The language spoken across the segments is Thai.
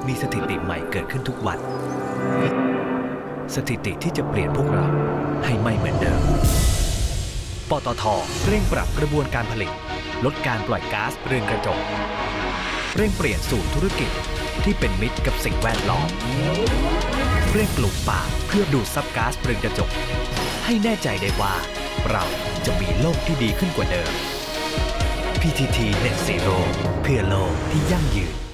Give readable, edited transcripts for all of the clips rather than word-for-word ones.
มีสถิติใหม่เกิดขึ้นทุกวันสถิติที่จะเปลี่ยนพวกเราให้ไม่เหมือนเดิมปตท.เร่งปรับกระบวนการผลิตลดการปล่อยก๊าซเรือนกระจกเร่งเปลี่ยนสู่ธุรกิจที่เป็นมิตรกับสิ่งแวดล้อมเร่งปลูกป่าเพื่อดูดซับก๊าซเรือนกระจกให้แน่ใจได้ว่าเราจะมีโลกที่ดีขึ้นกว่าเดิม PTT Net Zero เพื่อโลกที่ยั่งยืน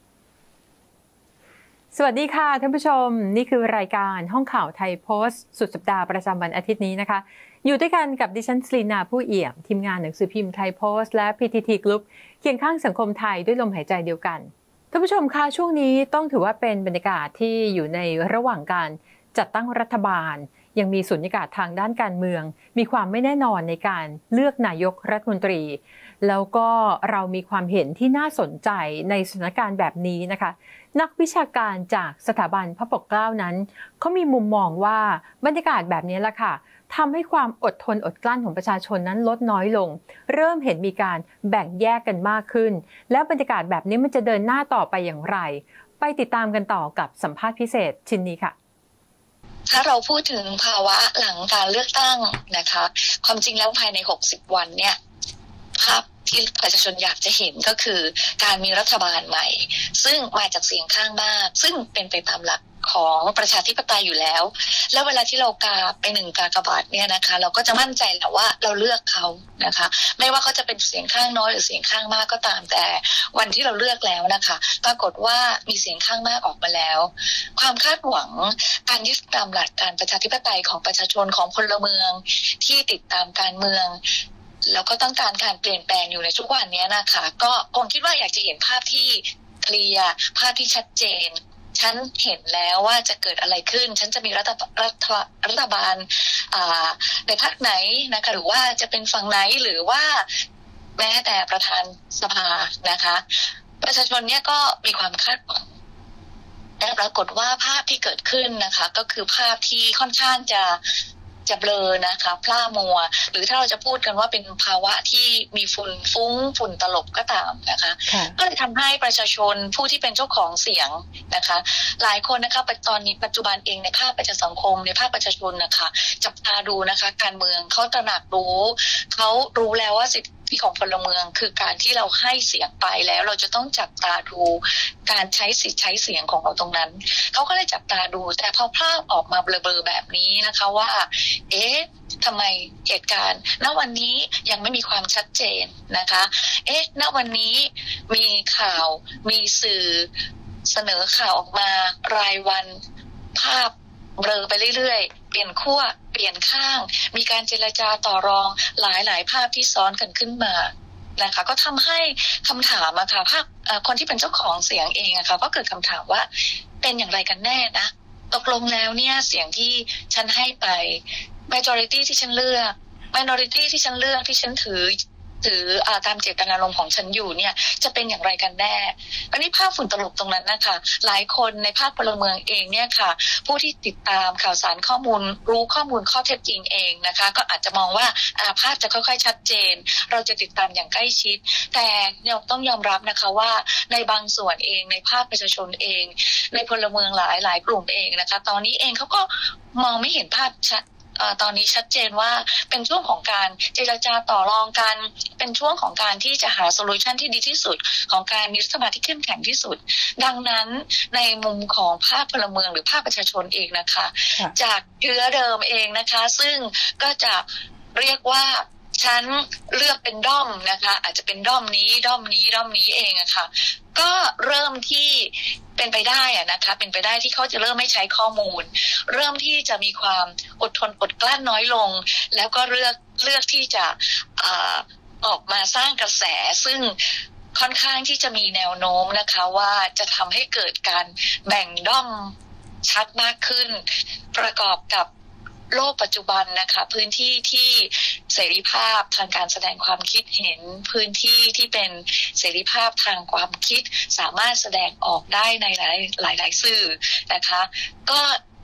สวัสดีค่ะท่านผู้ชมนี่คือรายการห้องข่าวไทยโพสต์สุดสัปดาห์ประจำวันอาทิตย์นี้นะคะอยู่ด้วยกันกับดิฉันสลีนาผู้เอี่ยมทีมงานหนังสือพิมพ์ไทยโพสต์และ PTT Group เคียงข้างสังคมไทยด้วยลมหายใจเดียวกันท่านผู้ชมคะช่วงนี้ต้องถือว่าเป็นบรรยากาศที่อยู่ในระหว่างการจัดตั้งรัฐบาลยังมีสุญญากาศทางด้านการเมืองมีความไม่แน่นอนในการเลือกนายกรัฐมนตรีแล้วก็เรามีความเห็นที่น่าสนใจในสถานการณ์แบบนี้นะคะนักวิชาการจากสถาบันพระปกเกล้านั้นเขามีมุมมองว่าบรรยากาศแบบนี้แหละค่ะทำให้ความอดทนอดกลั้นของประชาชนนั้นลดน้อยลงเริ่มเห็นมีการแบ่งแยกกันมากขึ้นแล้วบรรยากาศแบบนี้มันจะเดินหน้าต่อไปอย่างไรไปติดตามกันต่อกับสัมภาษณ์พิเศษชิ้นนี้ค่ะถ้าเราพูดถึงภาวะหลังการเลือกตั้งนะคะความจริงแล้วภายใน60วันเนี่ยภาพที่ประชาชนอยากจะเห็นก็คือการมีรัฐบาลใหม่ซึ่งมาจากเสียงข้างมากซึ่งเป็นไปตามหลักของประชาธิปไตยอยู่แล้วแล้วเวลาที่เรากาไปหนึ่งกากบาทเนี่ยนะคะเราก็จะมั่นใจแล้วว่าเราเลือกเขานะคะไม่ว่าเขาจะเป็นเสียงข้างน้อยหรือเสียงข้างมากก็ตามแต่วันที่เราเลือกแล้วนะคะปรากฏว่ามีเสียงข้างมากออกมาแล้วความคาดหวังการยึดตามหลักการประชาธิปไตยของประชาชนของพลเมืองที่ติดตามการเมืองแล้วก็ต้องการการเปลี่ยนแปลงอยู่ในทุกวันนี้นะคะก็คงคิดว่าอยากจะเห็นภาพที่เคลียร์ภาพที่ชัดเจนฉันเห็นแล้วว่าจะเกิดอะไรขึ้นฉันจะมีรัฐบาลในพรรคไหนนะคะหรือว่าจะเป็นฝั่งไหนหรือว่าแม้แต่ประธานสภานะคะประชาชนเนี่ยก็มีความคาดหวังแต่ปรากฏว่าภาพที่เกิดขึ้นนะคะก็คือภาพที่ค่อนข้างจะเบลอนะคะพร่ามัวหรือถ้าเราจะพูดกันว่าเป็นภาวะที่มีฝุ่นฟุ้งฝุ่นตลบก็ตามนะคะก็เลยทำให้ประชาชนผู้ที่เป็นเจ้าของเสียงนะคะหลายคนนะคะตอนนี้ปัจจุบันเองในภาคประชาสังคมในภาคประชาชนนะคะจับตาดูนะคะการเมืองเขาตระหนักรู้เขารู้แล้วว่าสิทธิของพลเมืองคือการที่เราให้เสียงไปแล้วเราจะต้องจับตาดูการใช้สิทธิ์ใช้เสียงของเราตรงนั้นเขาก็เลยจับตาดูแต่พอภาพออกมาเบลอๆแบบนี้นะคะว่าทำไมเหตุการณ์ณวันนี้ยังไม่มีความชัดเจนนะคะณวันนี้มีข่าวมีสื่อเสนอข่าวออกมารายวันภาพเบลอไปเรื่อยๆเปลี่ยนขั้วเปลี่ยนข้างมีการเจรจาต่อรองหลายๆภาพที่ซ้อนกันขึ้นมานะคะก็ทำให้คำถามอะค่ะภาคคนที่เป็นเจ้าของเสียงเองอะค่ะก็เกิดคำถามว่าเป็นอย่างไรกันแน่นะตกลงแล้วเนี่ยเสียงที่ฉันให้ไป majority ที่ฉันเลือก minority ที่ฉันเลือกที่ฉันถือตามเจตนารมณ์ของฉันอยู่เนี่ยจะเป็นอย่างไรกันแน่อันนี้ภาพฝุ่นตลบตรงนั้นนะคะหลายคนในภาคพลเมืองเองเนี่ยค่ะผู้ที่ติดตามข่าวสารข้อมูลรู้ข้อมูลข้อเท็จจริงเองนะคะก็อาจจะมองว่าภาพจะค่อยๆชัดเจนเราจะติดตามอย่างใกล้ชิดแต่เราต้องยอมรับนะคะว่าในบางส่วนเองในภาคประชาชนเองในพลเมืองหลายกลุ่มเองนะคะตอนนี้เองเขาก็มองไม่เห็นภาพชัดตอนนี้ชัดเจนว่าเป็นช่วงของการเจรจาต่อรองกันเป็นช่วงของการที่จะหาโซลูชันที่ดีที่สุดของการมีรัฐบาลที่เข้มแข็งที่สุดดังนั้นในมุมของภาคพลเมืองหรือภาคประชาชนเองนะคะจากเชื้อเดิมเองนะคะซึ่งก็จะเรียกว่าฉันเลือกเป็นด้อมนะคะอาจจะเป็นด้อมนี้เองอะค่ะก็เริ่มที่เป็นไปได้อะนะคะเป็นไปได้ที่เขาจะเริ่มไม่ใช้ข้อมูลเริ่มที่จะมีความอดทนอดกลั้นน้อยลงแล้วก็เลือกที่จะออกมาสร้างกระแสซึ่งค่อนข้างที่จะมีแนวโน้มนะคะว่าจะทำให้เกิดการแบ่งด้อมชัดมากขึ้นประกอบกับโลกปัจจุบันนะคะพื้นที่ที่เสรีภาพทางการแสดงความคิดเห็นพื้นที่ที่เป็นเสรีภาพทางความคิดสามารถแสดงออกได้ในหลายสื่อนะคะก็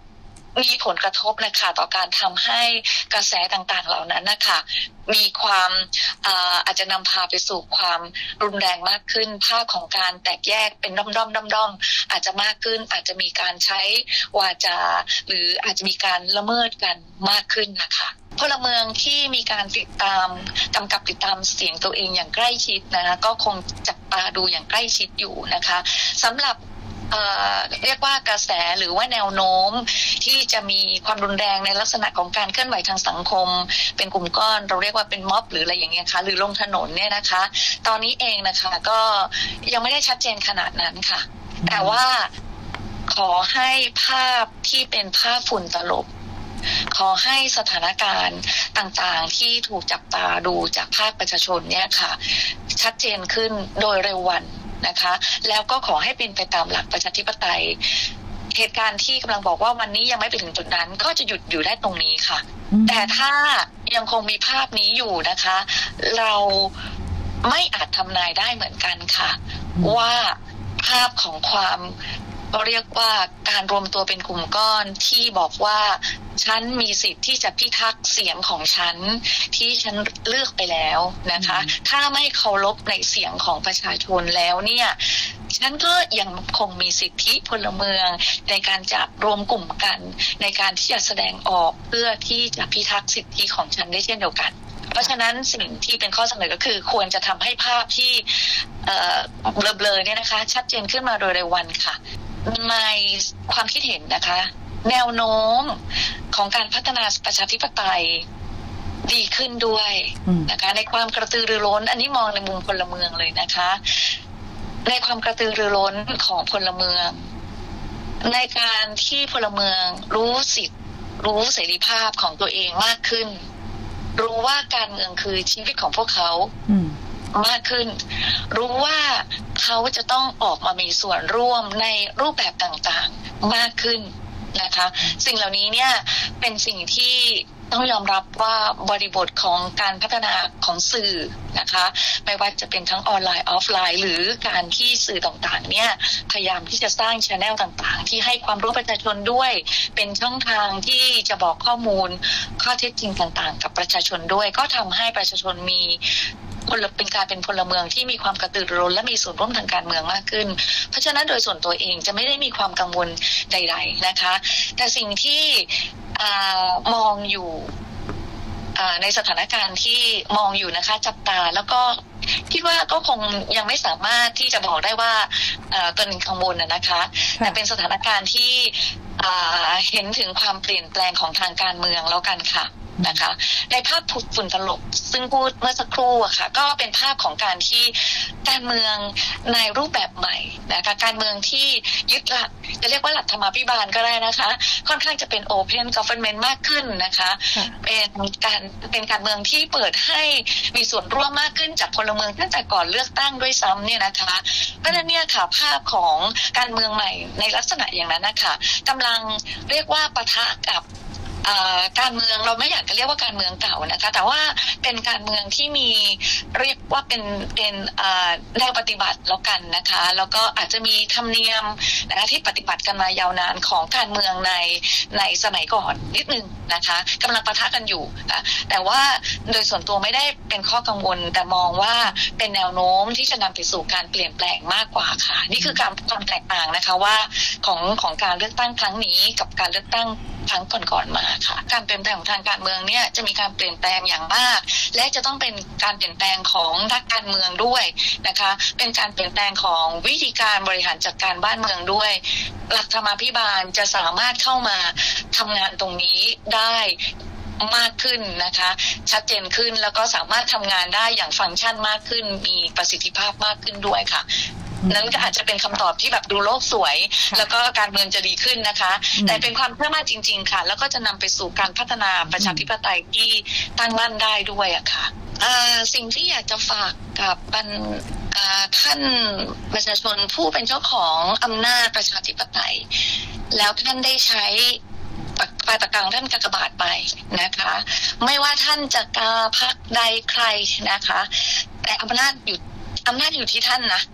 มีผลกระทบนะคะต่อการทำให้กระแสต่างๆเหล่านั้นนะคะมีความอาจจะนำพาไปสู่ความรุนแรงมากขึ้นภาพของการแตกแยกเป็นด้อมอาจจะมากขึ้นอาจจะมีการใช้วาจาหรืออาจจะมีการละเมิดกันมากขึ้นนะคะพลเมืองที่มีการติดตามกำกับติดตามเสียงตัวเองอย่างใกล้ชิดนะคะก็คงจับตาดูอย่างใกล้ชิดอยู่นะคะสำหรับเรียกว่ากระแสหรือว่าแนวโน้มที่จะมีความรุนแรงในลักษณะของการเคลื่อนไหวทางสังคมเป็นกลุ่มก้อนเราเรียกว่าเป็นม็อบหรืออะไรอย่างเงี้ยค่ะหรือลงถนนเนี่ยนะคะตอนนี้เองนะคะก็ยังไม่ได้ชัดเจนขนาดนั้นค่ะแต่ว่าขอให้ภาพที่เป็นภาพฝุ่นตลบขอให้สถานการณ์ต่างๆที่ถูกจับตาดูจากภาคประชาชนเนี่ยค่ะชัดเจนขึ้นโดยเร็ววันนะคะแล้วก็ขอให้เป็นไปตามหลักประชาธิปไตยเหตุการณ์ที่กำลังบอกว่าวันนี้ยังไม่ไปถึงจุดนั้นก็จะหยุดอยู่ได้ตรงนี้ค่ะแต่ถ้ายังคงมีภาพนี้อยู่นะคะเราไม่อาจทำนายได้เหมือนกันค่ะว่าภาพของความก็เรียกว่าการรวมตัวเป็นกลุ่มก้อนที่บอกว่าฉันมีสิทธิ์ที่จะพิทักษ์เสียงของฉันที่ฉันเลือกไปแล้วนะคะถ้าไม่เคารพในเสียงของประชาชนแล้วเนี่ยฉันก็ยังคงมีสิทธิพลเมืองในการจะรวมกลุ่มกันในการที่จะแสดงออกเพื่อที่จะพิทักษ์สิทธิของฉันได้เช่นเดียวกันเพราะฉะนั้นสิ่งที่เป็นข้อเสนอก็คือควรจะทำให้ภาพที่เบลอๆเนี่ยนะคะชัดเจนขึ้นมาโดยเร็ววันค่ะในความคิดเห็นนะคะแนวโน้มของการพัฒนาประชาธิปไตยดีขึ้นด้วยนะคะในความกระตือรือร้นอันนี้มองในมุมพลเมืองเลยนะคะในความกระตือรือร้นของพลเมืองในการที่พลเมืองรู้สิทธิ์รู้เสรีภาพของตัวเองมากขึ้นรู้ว่าการเมืองคือชีวิตของพวกเขามากขึ้นรู้ว่าเขาจะต้องออกมามีส่วนร่วมในรูปแบบต่างๆมากขึ้นนะคะสิ่งเหล่านี้เนี่ยเป็นสิ่งที่ต้องยอมรับว่าบริบทของการพัฒนาของสื่อนะคะไม่ว่าจะเป็นทั้งออนไลน์ออฟไลน์หรือการที่สื่อต่างๆเนี่ยพยายามที่จะสร้าง channel ต่างๆที่ให้ความรู้ประชาชนด้วยเป็นช่องทางที่จะบอกข้อมูลข้อเท็จจริงต่างๆกับประชาชนด้วยก็ทำให้ประชาชนมีเป็นการเป็นพลเมืองที่มีความกระตือรือร้นและมีส่วนร่วมทางการเมืองมากขึ้นเพราะฉะนั้นโดยส่วนตัวเองจะไม่ได้มีความกังวลใดๆนะคะแต่สิ่งที่มองอยู่ในสถานการณ์ที่มองอยู่นะคะจับตาแล้วก็คิดว่าก็คงยังไม่สามารถที่จะบอกได้ว่าตนกังวลนะคะแต่เป็นสถานการณ์ที่เห็นถึงความเปลี่ยนแปลงของทางการเมืองแล้วกันค่ะนะคะในภาพฝุ่นตลบซึ่งพูดเมื่อสักครู่อะค่ะก็เป็นภาพของการที่การเมืองในรูปแบบใหม่นะคะการเมืองที่ยึดหลักจะเรียกว่าหลักธรรมาภิบาลก็ได้นะคะค่อนข้างจะเป็น Open Government มากขึ้นนะคะเป็นการเมืองที่เปิดให้มีส่วนร่วมมากขึ้นจากพลเมืองตั้งแต่ก่อนเลือกตั้งด้วยซ้ำเนี่ยนะคะเพราะฉะนั้นเนี่ยค่ะภาพของการเมืองใหม่ในลักษณะอย่างนั้นนะคะกำลังเรียกว่าปะทะกับการเมืองเราไม่อยากจะเรียกว่าการเมืองเก่านะคะแต่ว่าเป็นการเมืองที่มีเรียกว่าเป็นแนวปฏิบัติแล้วกันนะคะแล้วก็อาจจะมีธรรมเนียมนะคะที่ปฏิบัติกันมายาวนานของการเมืองในสมัยก่อนนิดนึงนะคะกำลังปะทะกันอยู่แต่ว่าโดยส่วนตัวไม่ได้เป็นข้อกังวลแต่มองว่าเป็นแนวโน้มที่จะนำไปสู่การเปลี่ยนแปลงมากกว่าค่ะนี่คือความแตกต่างนะคะว่าของการเลือกตั้งครั้งนี้กับการเลือกตั้งครั้งก่อนๆมาค่ะการเปลี่ยนแปลงของทางการเมืองเนี่ยจะมีการเปลี่ยนแปลงอย่างมากและจะต้องเป็นการเปลี่ยนแปลงของนักการเมืองด้วยนะคะเป็นการเปลี่ยนแปลงของวิธีการบริหารจัดการบ้านเมืองด้วยหลักธรรมาภิบาลจะสามารถเข้ามาทำงานตรงนี้ได้มากขึ้นนะคะชัดเจนขึ้นแล้วก็สามารถทำงานได้อย่างฟังก์ชันมากขึ้นมีประสิทธิภาพมากขึ้นด้วยค่ะนั้นก็อาจจะเป็นคำตอบที่แบบดูโลกสวยแล้วก็การเมืองจะดีขึ้นนะคะแต่เป็นความเชื่อมั่นจริงๆค่ะแล้วก็จะนำไปสู่การพัฒนาประชาธิปไตยที่ตั้งมั่นได้ด้วยอะค่ะสิ่งที่อยากจะฝากกับท่านประชาชนผู้เป็นเจ้าของอำนาจประชาธิปไตยแล้วท่านได้ใช้ปลายปากกาท่านกากบาทไปนะคะไม่ว่าท่านจะกาพรรคใดใครนะคะแต่อำนาจอยู่ที่ท่านนะ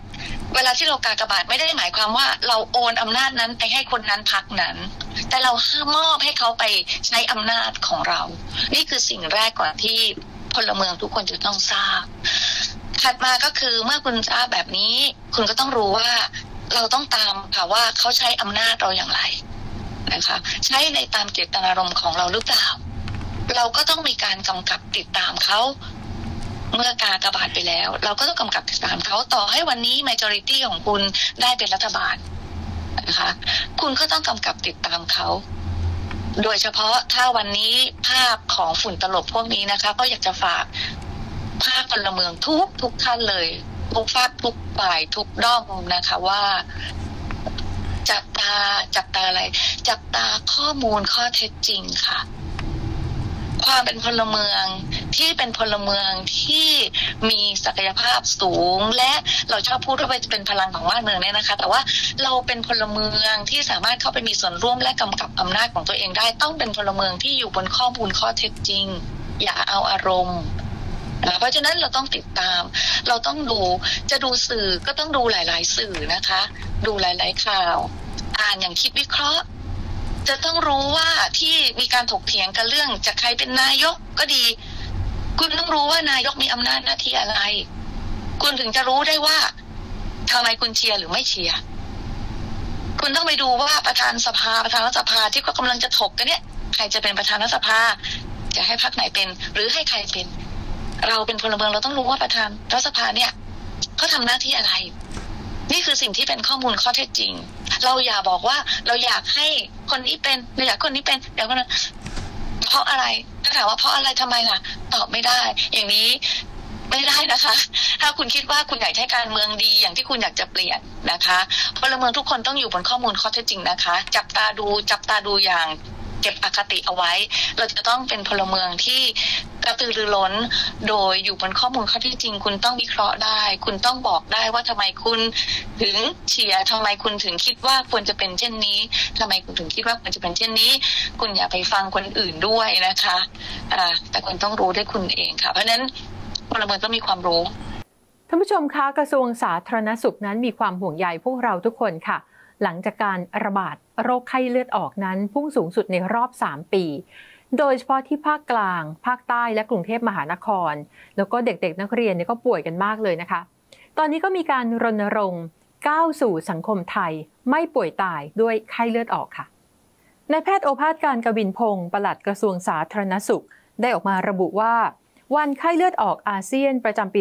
เวลาที่เรากากบาทไม่ได้หมายความว่าเราโอนอำนาจนั้นไปให้คนนั้นพรรคนั้นแต่เราห้ามมอบให้เขาไปใช้อำนาจของเรานี่คือสิ่งแรกก่อนที่พลเมืองทุกคนจะต้องทราบถัดมาก็คือเมื่อคุณทราบแบบนี้คุณก็ต้องรู้ว่าเราต้องตามค่ะว่าเขาใช้อำนาจเราอย่างไรนะคะใช้ในตามเจตนารมณ์ของเราหรือเปล่าเราก็ต้องมีการกำกับติดตามเขาเมื่อกากบาทไปแล้วเราก็ต้องกำกับติดตามเขาต่อให้วันนี้ majority ของคุณได้เป็นรัฐบาลนะคะคุณก็ต้องกำกับติดตามเขาโดยเฉพาะถ้าวันนี้ภาพของฝุ่นตลบพวกนี้นะคะก็อยากจะฝากภาคพลเมืองทุกท่านเลยทุกฝากทุกฝ่ายทุกด้อมนะคะว่าจับตาอะไรจับตาข้อมูลข้อเท็จจริงค่ะความเป็นพลเมืองที่เป็นพลเมืองที่มีศักยภาพสูงและเราชอบพูดว่าเป็นพลังของบ้านเมืองเนี่ยนะคะแต่ว่าเราเป็นพลเมืองที่สามารถเข้าไปมีส่วนร่วมและกำกับอำนาจของตัวเองได้ต้องเป็นพลเมืองที่อยู่บนข้อมูลข้อเท็จจริงอย่าเอาอารมณ์เพราะฉะนั้นเราต้องติดตามเราต้องดูจะดูสื่อก็ต้องดูหลายๆสื่อนะคะดูหลายๆข่าวอ่านอย่างคิดวิเคราะห์จะต้องรู้ว่าที่มีการถกเถียงกันเรื่องจะใครเป็นนายกก็ดีคุณต้องรู้ว่านายกมีอำนาจหน้าที่อะไรคุณถึงจะรู้ได้ว่าทำไมคุณเชียร์หรือไม่เชียร์คุณต้องไปดูว่าประธานรัฐสภาที่ก็กำลังจะถกกันเนี่ยใครจะเป็นประธานรัฐสภาจะให้พรรคไหนเป็นหรือให้ใครเป็นเราเป็นพลเมืองเราต้องรู้ว่าประธานรัฐสภาเนี่ยเขาทำหน้าที่อะไรนี่คือสิ่งที่เป็นข้อมูลข้อเท็จจริงเราอย่าบอกว่าเราอยากให้คนนี้เป็นเราอยากคนนี้เป็นเดี๋ยวก็นะเพราะอะไรถ้าถามว่าเพราะอะไรทำไมล่ะตอบไม่ได้อย่างนี้ไม่ได้นะคะถ้าคุณคิดว่าคุณอยากให้การเมืองดีอย่างที่คุณอยากจะเปลี่ยนนะคะพลเมืองทุกคนต้องอยู่บนข้อมูลข้อเท็จจริงนะคะจับตาดูอย่างเก็บอคติเอาไว้เราจะต้องเป็นพลเมืองที่กระตือรือร้นโดยอยู่บนข้อมูลข้อเท็จจริงคุณต้องวิเคราะห์ได้คุณต้องบอกได้ว่าทำไมคุณถึงเชียร์ทำไมคุณถึงคิดว่าควรจะเป็นเช่นนี้ทำไมคุณถึงคิดว่าควรจะเป็นเช่นนี้คุณอย่าไปฟังคนอื่นด้วยนะคะแต่คุณต้องรู้ด้วยคุณเองค่ะเพราะฉะนั้นพลเมืองต้องมีความรู้ท่านผู้ชมคะกระทรวงสาธารณสุขนั้นมีความห่วงใยพวกเราทุกคนค่ะหลังจากการระบาดโรคไข้เลือดออกนั้นพุ่งสูงสุดในรอบ3 ปีโดยเฉพาะที่ภาคกลางภาคใต้และกรุงเทพมหานครแล้วก็เด็กๆนักเรียนก็ป่วยกันมากเลยนะคะตอนนี้ก็มีการรณรงค์ก้าวสู่สังคมไทยไม่ป่วยตายด้วยไข้เลือดออกค่ะนายแพทย์โอภาสการกวินพงศ์ปลัดกระทรวงสาธารณสุขได้ออกมาระบุว่าวันไข้เลือดออกอาเซียนประจำปี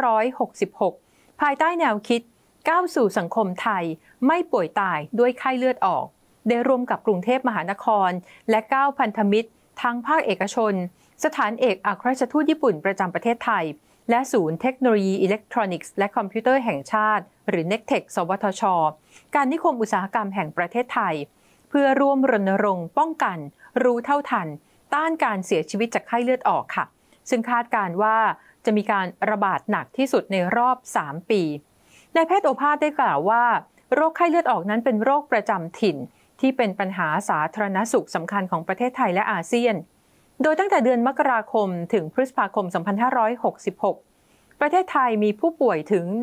2566 ภายใต้แนวคิดก้าวสู่สังคมไทยไม่ป่วยตายด้วยไข้เลือดออกได้ร่วมกับกรุงเทพมหานครและ9พันธมิตรทั้งภาคเอกชนสถานเอกอัครราชทูตญี่ปุ่นประจำประเทศไทยและศูนย์เทคโนโลยีอิเล็กทรอนิกส์และคอมพิวเตอร์แห่งชาติหรือ NECTEC สวทช.การนิคมอุตสาหกรรมแห่งประเทศไทยเพื่อร่วมรณรงค์ป้องกันรู้เท่าทันต้านการเสียชีวิตจากไข้เลือดออกค่ะซึ่งคาดการณ์ว่าจะมีการระบาดหนักที่สุดในรอบ3 ปีนายแพทย์โอภาสได้กล่าวว่าโรคไข้เลือดออกนั้นเป็นโรคประจำถิ่นที่เป็นปัญหาสาธารณสุขสำคัญของประเทศไทยและอาเซียนโดยตั้งแต่เดือนมกราคมถึงพฤษภาคม 2566 ประเทศไทยมีผู้ป่วยถึง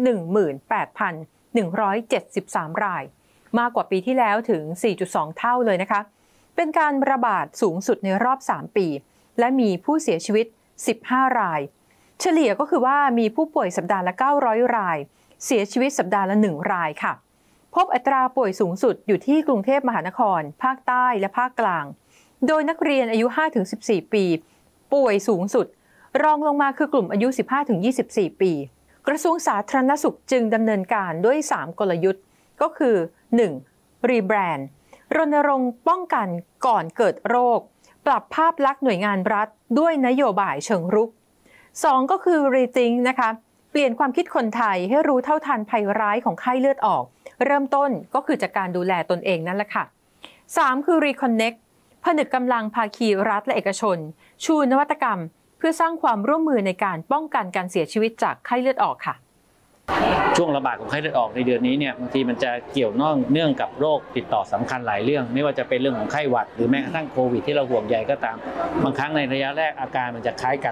18,173 รายมากกว่าปีที่แล้วถึง 4.2 เท่าเลยนะคะเป็นการระบาดสูงสุดในรอบ3 ปีและมีผู้เสียชีวิต15 รายเฉลี่ยก็คือว่ามีผู้ป่วยสัปดาห์ละ900 รายเสียชีวิตสัปดาห์ละ1 รายค่ะพบอัตราป่วยสูงสุดอยู่ที่กรุงเทพมหานครภาคใต้และภาคกลางโดยนักเรียนอายุ 5-14 ปีป่วยสูงสุดรองลงมาคือกลุ่มอายุ 15-24 ปีกระทรวงสาธารณสุขจึงดำเนินการด้วย3 กลยุทธ์ก็คือ 1. รีแบรนด์รณรงค์ป้องกันก่อนเกิดโรคปรับภาพลักษณ์หน่วยงานรัฐด้วยนโยบายเชิงรุก 2. ก็คือรีทิงนะคะเปลี่ยนความคิดคนไทยให้รู้เท่าทันภัยร้ายของไข้เลือดออกเริ่มต้นก็คือจากการดูแลตนเองนั่นแหละค่ะ 3. คือ Reconnect ผนึกกำลังภาคีรัฐและเอกชนชูนวัตกรรมเพื่อสร้างความร่วมมือในการป้องกันการเสียชีวิตจากไข้เลือดออกค่ะช่วงระบาดของไข้เลือดออกในเดือนนี้เนี่ยบางทีมันจะเกี่ยวเนื่องกับโรคติดต่อสำคัญหลายเรื่องไม่ว่าจะเป็นเรื่องของไข้หวัดหรือแม้กระทั่งโควิดที่เราห่วงใยก็ตามบางครั้งในระยะแรกอาการมันจะคล้ายกัน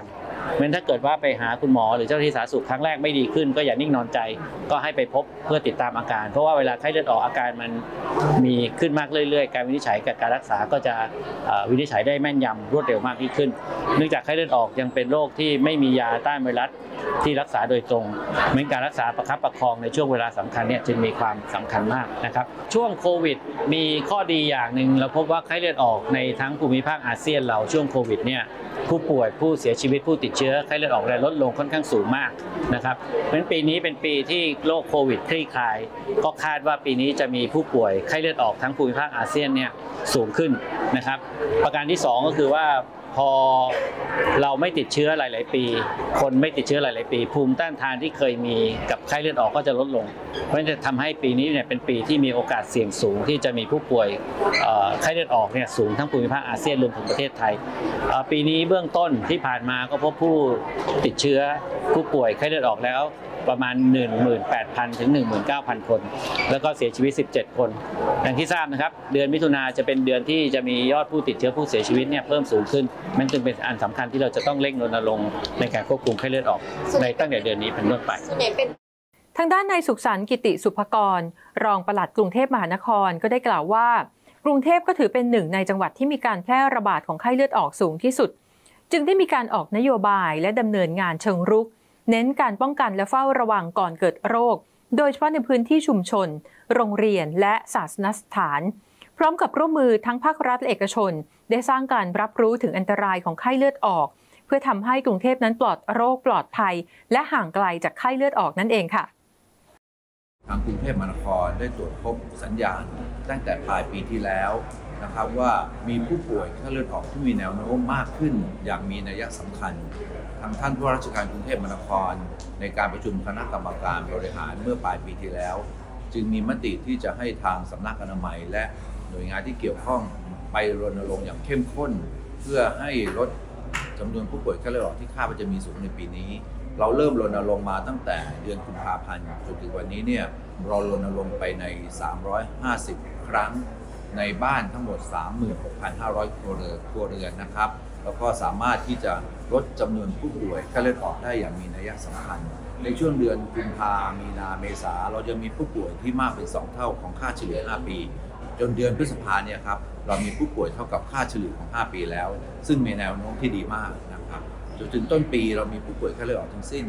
เพราะฉะนั้นถ้าเกิดว่าไปหาคุณหมอหรือเจ้าหน้าที่สาธารณสุขครั้งแรกไม่ดีขึ้นก็อย่านิ่งนอนใจก็ให้ไปพบเพื่อติดตามอาการเพราะว่าเวลาไข้เลือดออกอาการมันมีขึ้นมากเรื่อยๆการวินิจฉัยกับการรักษาก็จะวินิจฉัยได้แม่นยำรวดเร็วมากยิ่งขึ้นเนื่องจากไข้เลือดออกยังเป็นโรคที่ไม่มียาต้านไวรัสที่รักษาโดยตรงเหมือนการรักษาประคับประคองในช่วงเวลาสำคัญเนี่ยจึงมีความสำคัญมากนะครับช่วงโควิดมีข้อดีอย่างหนึ่งเราพบว่าไข้เลือดออกในทั้งภูมิภาคอาเซียนเราช่วงโควิดเนี่ยผู้ป่วยผู้เสียชีวิตผู้ติดเชื้อไข้เลือดออกลดลงค่อนข้างสูงมากนะครับเพราะฉะนั้นปีนี้เป็นปีที่โรคโควิดคลี่คลายก็คาดว่าปีนี้จะมีผู้ป่วยไข้เลือดออกทั้งภูมิภาคอาเซียนเนี่ยสูงขึ้นนะครับประการที่2ก็คือว่าพอเราไม่ติดเชื้อหลายๆปีคนไม่ติดเชื้อหลายๆปีภูมิต้านทานที่เคยมีกับไข้เลือดออกก็จะลดลงเพราะฉะนั้นจะทำให้ปีนี้เนี่ยเป็นปีที่มีโอกาสเสี่ยงสูงที่จะมีผู้ป่วยไข้เลือดออกเนี่ยสูงทั้งภูมิภาคอาเซียนรวมถึงประเทศไทยปีนี้เบื้องต้นที่ผ่านมาก็พบผู้ติดเชื้อผู้ป่วยไข้เลือดออกแล้วประมาณ 18,000 ถึง 19,000 คนแล้วก็เสียชีวิต17 คนอย่างที่ทราบนะครับเดือนมิถุนาจะเป็นเดือนที่จะมียอดผู้ติดเชื้อผู้เสียชีวิตเนี่ยเพิ่มสูงขึ้นมันจึงเป็นอันสำคัญที่เราจะต้องเร่งรณรงค์ในการควบคุมไข้เลือดออกในตั้งแต่เดือนนี้เป็นต้นไปทางด้านนายสุขสันต์กิติสุภกรรองปลัดกรุงเทพมหานครก็ได้กล่าวว่ากรุงเทพก็ถือเป็นหนึ่งในจังหวัดที่มีการแพร่ระบาดของไข้เลือดออกสูงที่สุดจึงได้มีการออกนโยบายและดำเนินงานเชิงรุกเน้นการป้องกันและเฝ้าระวังก่อนเกิดโรคโดยเฉพาะในพื้นที่ชุมชนโรงเรียนและศาสนสถานพร้อมกับร่วมมือทั้งภาครัฐและเอกชนได้สร้างการรับรู้ถึงอันตรายของไข้เลือดออกเพื่อทำให้กรุงเทพนั้นปลอดโรคปลอดภัยและห่างไกลจากไข้เลือดออกนั่นเองค่ะทางกรุงเทพมหานครได้ตรวจพบสัญญาณตั้งแต่ปลายปีที่แล้วนะครับว่ามีผู้ป่วยไข้เลือดออกที่มีแนวโน้มมากขึ้นอย่างมีนัยสำคัญทางท่านผู้ว่าราชการกรุงเทพมหานครในการประชุมคณะกรรมการบริหารเมื่อปลายปีที่แล้วจึงมีมติที่จะให้ทางสำนักอนามัยและหน่วยงานที่เกี่ยวข้องไปรณรงค์อย่างเข้มข้นเพื่อให้ลดจำนวนผู้ป่วยไข้เลือดออกที่คาดว่าจะมีสูงในปีนี้เราเริ่มรณรงค์มาตั้งแต่เดือนกุมภาพันธ์จนถึงวันนี้เนี่ยเรารณรงค์ไปใน350 ครั้งในบ้านทั้งหมด 36,500 ครัวเรือนนะครับแล้วก็สามารถที่จะลดจำนวนผู้ป่วยไข้เลือดออกได้อย่างมีนัยสำคัญในช่วงเดือนกุมภาพันธ์มีนาเมษาเราจะมีผู้ป่วยที่มากเป็น2 เท่าของค่าเฉลี่ย5 ปีจนเดือนพฤษภาคมเนี่ยครับเรามีผู้ป่วยเท่ากับค่าเฉลี่ยของ5 ปีแล้วซึ่งมีแนวโน้มที่ดีมากนะครับจนถึงต้นปีเรามีผู้ป่วยไข้เลือดออกทั้งสิ้น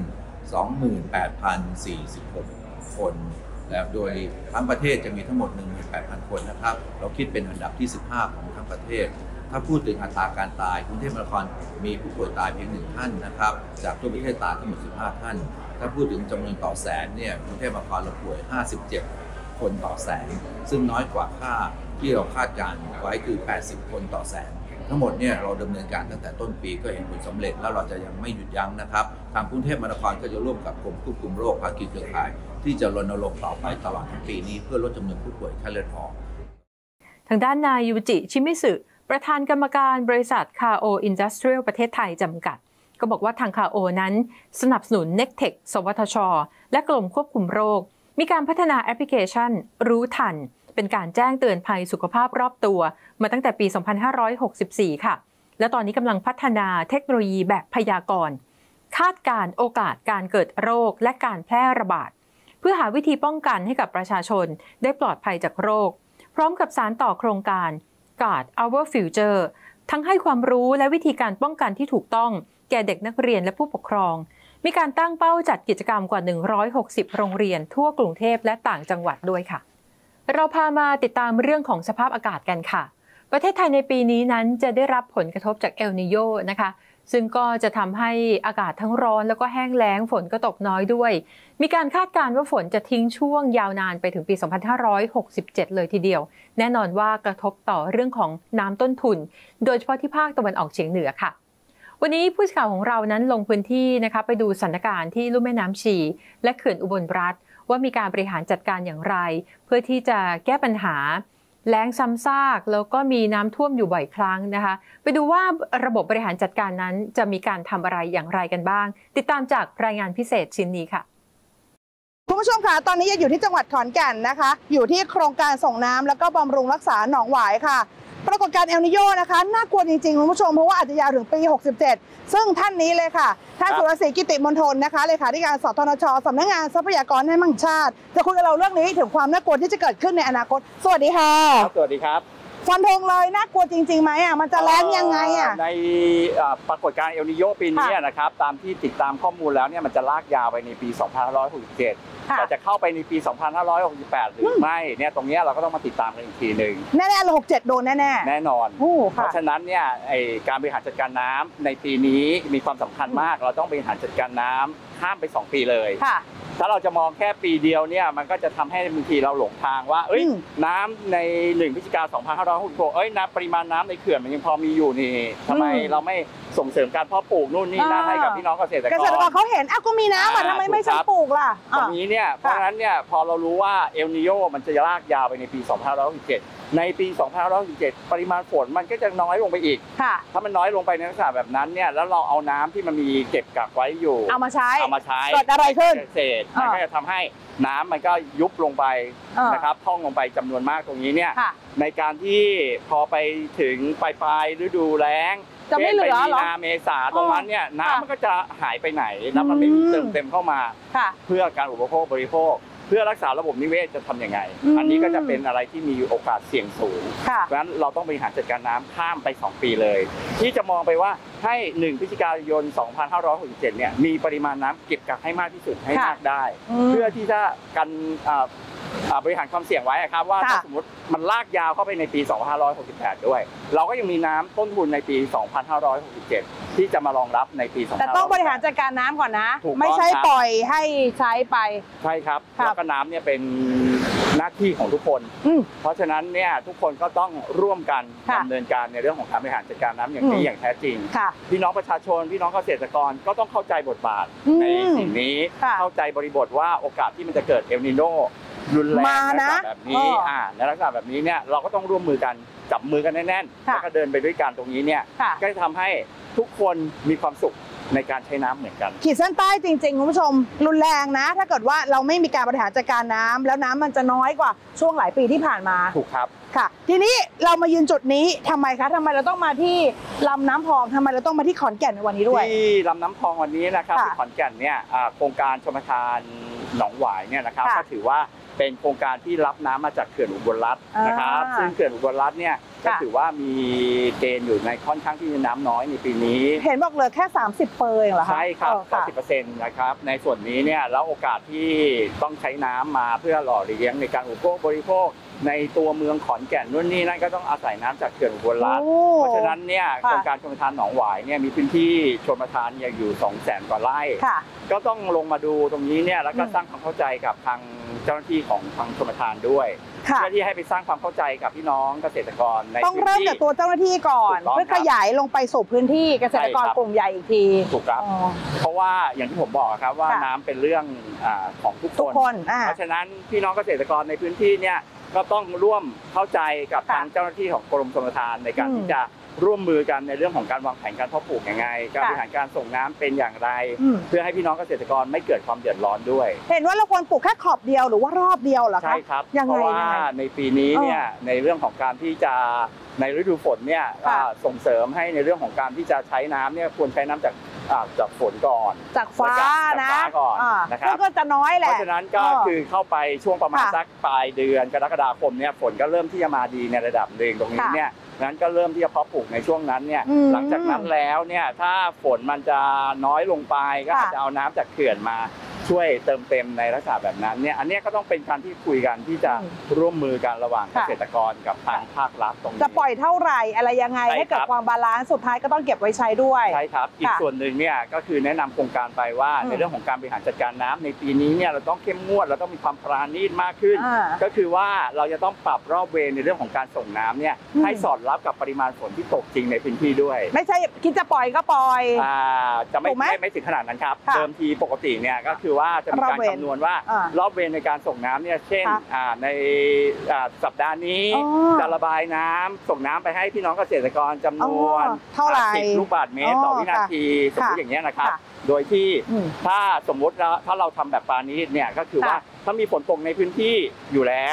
28,046 คนและโดยทั้งประเทศจะมีทั้งหมด 18,000 คนนะครับเราคิดเป็นอันดับที่15ของทั้งประเทศถ้าพูดถึงอัตราการตายกรุงเทพมหานครมีผู้ป่วยตายเพียง1 ท่านนะครับจากทั่วประเทศตายทั้งหมด15 ท่านถ้าพูดถึงจำนวนต่อแสนเนี่ยกรุงเทพมหานครเราป่วย57 คนต่อแสนซึ่งน้อยกว่าค่าที่เราคาดการณ์ไว้คือ80 คนต่อแสนทั้งหมดเนี่ยเราดำเนินการตั้งแต่ต้นปีก็เห็นผลสำเร็จแล้วเราจะยังไม่หยุดยั้งนะครับทางกรุงเทพมหานครก็จะร่วมกับกรมควบคุมโรคภาคีเครือข่ายที่จะรณรงค์ต่อไปตลอดทั้งปีนี้เพื่อลดจำนวนผู้ป่วยไข้เลือดออกทางด้านนายยูจิชิมิสึประธานกรรมการบริษัทคาโออินดัสเทรียลประเทศไทยจำกัดก็บอกว่าทางคาโอนั้นสนับสนุน Nectech สวทช.และกรมควบคุมโรคมีการพัฒนาแอปพลิเคชันรู้ทันเป็นการแจ้งเตือนภัยสุขภาพรอบตัวมาตั้งแต่ปี 2564 ค่ะและตอนนี้กำลังพัฒนาเทคโนโลยีแบบพยากรณ์คาดการณ์โอกาสการเกิดโรคและการแพร่ระบาดเพื่อหาวิธีป้องกันให้กับประชาชนได้ปลอดภัยจากโรคพร้อมกับสานต่อโครงการ Guard Our Future ทั้งให้ความรู้และวิธีการป้องกันที่ถูกต้องแก่เด็กนักเรียนและผู้ปกครองมีการตั้งเป้าจัดกิจกรรมกว่า160โรงเรียนทั่วกรุงเทพและต่างจังหวัดด้วยค่ะเราพามาติดตามเรื่องของสภาพอากาศกันค่ะประเทศไทยในปีนี้นั้นจะได้รับผลกระทบจากเอลนีโญนะคะซึ่งก็จะทำให้อากาศทั้งร้อนแล้วก็แห้งแล้งฝนก็ตกน้อยด้วยมีการคาดการณ์ว่าฝนจะทิ้งช่วงยาวนานไปถึงปี 2567 เลยทีเดียวแน่นอนว่ากระทบต่อเรื่องของน้ำต้นทุนโดยเฉพาะที่ภาคตะวันออกเฉียงเหนือค่ะวันนี้ผู้สื่อข่าวของเรานั้นลงพื้นที่นะคะไปดูสถานการณ์ที่ลุ่มแม่น้ำชีและเขื่อนอุบลรัฐว่ามีการบริหารจัดการอย่างไรเพื่อที่จะแก้ปัญหาแล้งซ้ำซากแล้วก็มีน้ำท่วมอยู่บ่อยครั้งนะคะไปดูว่าระบบบริหารจัดการนั้นจะมีการทำอะไรอย่างไรกันบ้างติดตามจากรายงานพิเศษชิ้นนี้ค่ะคุณผู้ชมคะตอนนี้อยู่ที่จังหวัดขอนแก่นนะคะอยู่ที่โครงการส่งน้ำแล้วก็บำรุงรักษาหนองหวายค่ะปรากฏการณ์เอลนิโญนะคะน่ากลัวจริงๆคุณผู้ชมเพราะว่าอาจจะยาวถึงปี 67 ซึ่งท่านนี้เลยค่ะท่านสุรศรีกิติมณฑลนะคะเลขาธิการสทนช.สำนักงานทรัพยากรน้ำมันชาติจะคุยกับเราเรื่องนี้ถึงความน่ากลัวที่จะเกิดขึ้นในอนาคตสวัสดีค่ะสวัสดีครับฟันธงเลยน่ากลัวจริงๆไหมมันจะแรงยังไงในปรากฏการณ์เอลนิโญปีนี้นะครับตามที่ติดตามข้อมูลแล้วเนี่ยมันจะลากยาวไปในปี 2567 แต่จะเข้าไปในปี 2568 หรือไม่เนี่ยตรงนี้เราก็ต้องมาติดตามกันอีกทีหนึ่งแน่ๆ67โดนแน่ๆแน่นอนเพราะฉะนั้นเนี่ยการบริหารจัดการน้ำในปีนี้มีความสำคัญมากเราต้องบริหารจัดการน้ำข้ามไป2 ปีเลยถ้าเราจะมองแค่ปีเดียวเนี่ยมันก็จะทำให้บางทีเราหลงทางว่าน้ำใน1 พฤศจิกายน 2566ปริมาณน้ำในเขื่อนมันยังพอมีอยู่นี่ทำไมเราไม่ส่งเสริมการเพาะปลูกนู่นนี่นั่นให้กับพี่น้องเกษตรกรเขาเห็นก็มีน้ำทำไมไม่ใช่ปลูกล่ะตรงนี้เนี่ยเพราะฉะนั้นเนี่ยพอเรารู้ว่าเอลนิโญมันจะลากยาวไปในปี 2567 ในปี 2567 ปริมาณฝนมันก็จะน้อยลงไปอีกถ้ามันน้อยลงไปในลักษณะแบบนั้นเนี่ยแล้วเราเอาน้ำที่มันมีเก็บกักไว้อยู่เอามาใช้เกิดอะไรขึ้นเกษตรมันก็จะทำให้น้ำมันก็ยุบลงไปนะครับท่องลงไปจำนวนมากตรงนี้เนี่ยในการที่พอไปถึงปลายฤดูแล้งจะไม่เหลือหรอมีนาเมษาตรงนั้นเนี่ยน้ำมันก็จะหายไปไหนน้ำมันไม่เติมเต็มเข้ามาเพื่อการอุปโภคบริโภคเพื่อรักษาระบบนิเวศจะทำยังไงอันนี้ก็จะเป็นอะไรที่มีโอกาสเสี่ยงสูงเพราะฉะนั้นเราต้องบริหารจัดการน้ำข้ามไป2 ปีเลยที่จะมองไปว่าให้1 พฤศจิกายน 2567 เนี่ยมีปริมาณน้ำเก็บกักให้มากที่สุดให้มากได้เพื่อที่จะกันบริหารความเสี่ยงไว้ครับว่าถ้าสมมติมันลากยาวเข้าไปในปี 2568 ด้วยเราก็ยังมีน้ำต้นทุนในปี 2567 ที่จะมารองรับในปีแต่ต้องบริหารจัดการน้ำก่อนนะไม่ใช่ปล่อยให้ใช้ไปใช่ครับแล้วก็น้ำเนี่ยเป็นหน้าที่ของทุกคนเพราะฉะนั้นเนี่ยทุกคนก็ต้องร่วมกันดำเนินการในเรื่องของการบริหารจัดการน้ำอย่างนี้อย่างแท้จริงพี่น้องประชาชนพี่น้องเกษตรกรก็ต้องเข้าใจบทบาทในสิ่งนี้เข้าใจบริบทว่าโอกาสที่มันจะเกิดเอลนิโญรุนแรงในลักษณะแบบนี้ในลักษณะแบบนี้เนี่ยเราก็ต้องร่วมมือกันจับมือกันแน่นๆแล้วก็เดินไปด้วยกันตรงนี้เนี่ยก็จะทำให้ทุกคนมีความสุขในการใช้น้ำเหมือนกันขีดเส้นใต้จริงๆคุณผู้ชมรุนแรงนะถ้าเกิดว่าเราไม่มีการบริหารจัดการน้ำแล้วน้ำมันจะน้อยกว่าช่วงหลายปีที่ผ่านมาถูกครับค่ะทีนี้เรามายืนจุดนี้ทำไมคะทำไมเราต้องมาที่ลำน้ำพองทำไมเราต้องมาที่ขอนแก่นในวันนี้ด้วยที่ลำน้ำพองวันนี้นะครับที่ขอนแก่นเนี่ยโครงการชลประทานหนองหวายเนี่ยนะครับก็ถือว่าเป็นโครงการที่รับน้ำมาจากเขื่อนอุบลรัตน์นะครับซึ่งเขื่อนอุบลรัตน์เนี่ยก็ถือว่ามีเกณฑ์อยู่ในค่อนข้างที่น้ำน้อยในปีนี้เห็นบอกเลยแค่30%เหรอคะใช่ครับ30%นะครับในส่วนนี้เนี่ยแล้วโอกาสที่ต้องใช้น้ำมาเพื่อหล่อเลี้ยงในการอุปโภคบริโภคในตัวเมืองขอนแก่นนู่นนี่นั่นก็ต้องอาศัยน้ำจากเขื่อนอุบลรัตน์เพราะฉะนั้นเนี่ยโครงการชลประทานหนองหวายเนี่ยมีพื้นที่ชลประทานอยู่ 200,000 กว่าไร่ก็ต้องลงมาดูตรงนี้เนี่ยแล้วก็สร้างความเข้าใจกับทางเจ้าหน้าที่ของทางชลประทานด้วยเพื่อที่ให้ไปสร้างความเข้าใจกับพี่น้องเกษตรกรในต้องเริ่มจากตัวเจ้าหน้าที่ก่อนเพื่อขยายลงไปสู่พื้นที่เกษตรกรกลุ่มใหญ่อีกทีถูกครับเพราะว่าอย่างที่ผมบอกครับว่าน้ำเป็นเรื่องของทุกคนเพราะฉะนั้นพี่น้องเกษตรกรในพื้นที่เนี่ยก็ต้องร่วมเข้าใจกับทางเจ้าหน้าที่ของกรมชลประทานในการที่จะร่วมมือกันในเรื่องของการวางแผนการเพาะปลูกยังไงการบริหารการส่งน้ำเป็นอย่างไรเพื่อให้พี่น้องเกษตรกรไม่เกิดความเดือดร้อนด้วยเห็นว่าเราควรปลูกแค่ขอบเดียวหรือว่ารอบเดียวเหรอคะใช่ครับเพราะว่าในปีนี้เนี่ยในเรื่องของการที่จะในฤดูฝนเนี่ยส่งเสริมให้ในเรื่องของการที่จะใช้น้ำเนี่ยควรใช้น้ำจากฝนก่อนจากฟ้านะก่อนนะครับก็จะน้อยแหละเพราะฉะนั้นก็คือเข้าไปช่วงประมาณสักปลายเดือนกรกฎาคมเนี่ยฝนก็เริ่มที่จะมาดีในระดับหนึ่งตรงนี้เนี่ยนั้นก็เริ่มที่จะเพาะปลูกในช่วงนั้นเนี่ยหลังจากนั้นแล้วเนี่ยถ้าฝนมันจะน้อยลงไปก็อาจจะเอาน้ำจากเขื่อนมาช่วยเติมเต็มในลักษณะแบบนั้นเนี่ยอันนี้ก็ต้องเป็นการที่คุยกันที่จะร่วมมือกันระหว่างเกษตรกรกับทางภาครัฐตรงนี้จะปล่อยเท่าไหร่อะไรยังไงให้เกิดความบาลานซ์สุดท้ายก็ต้องเก็บไว้ใช้ด้วยใช่ครับอีกส่วนหนึ่งเนี่ยก็คือแนะนำโครงการไปว่าในเรื่องของการบริหารจัดการน้ำในปีนี้เนี่ยเราต้องเข้มงวดเราต้องมีความปราณีตมากขึ้นก็คือว่าเราจะต้องปรับรอบเวรในเรื่องของการส่งน้ำเนี่ยให้สอดรับกับปริมาณฝนที่ตกจริงในพื้นที่ด้วยไม่ใช่คิดจะปล่อยก็ปล่อยจะไม่ถึงขนาดนั้นครับเดิมทีปกติเนี่ยก็คือว่าจะมีการคำนวณว่ารอบเวรในการส่งน้ำเนี่ยเช่นในสัปดาห์นี้จะระบายน้ำส่งน้ำไปให้พี่น้องเกษตรกรจำนวน10 ลูกบาศก์เมตรต่อวินาทีสมมติอย่างนี้นะครับโดยที่ถ้าสมมติถ้าเราทำแบบปานี้เนี่ยก็คือว่าถ้ามีฝนตกในพื้นที่อยู่แล้ว